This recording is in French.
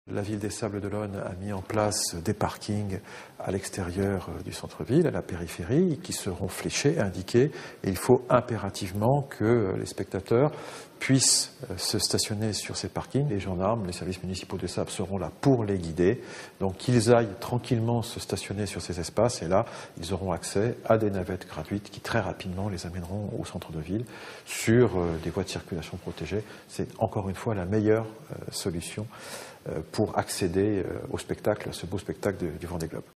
La ville des Sables-d'Olonne a mis en place des parkings à l'extérieur du centre-ville, à la périphérie, qui seront fléchés, indiqués. Et il faut impérativement que les spectateurs puissent se stationner sur ces parkings. Les gendarmes, les services municipaux de Sables seront là pour les guider. Donc qu'ils aillent tranquillement se stationner sur ces espaces. Et là, ils auront accès à des navettes gratuites qui très rapidement les amèneront au centre de ville sur des voies de circulation protégées. C'est encore une fois la meilleure solution pour accéder au spectacle, à ce beau spectacle du Vendée Globe.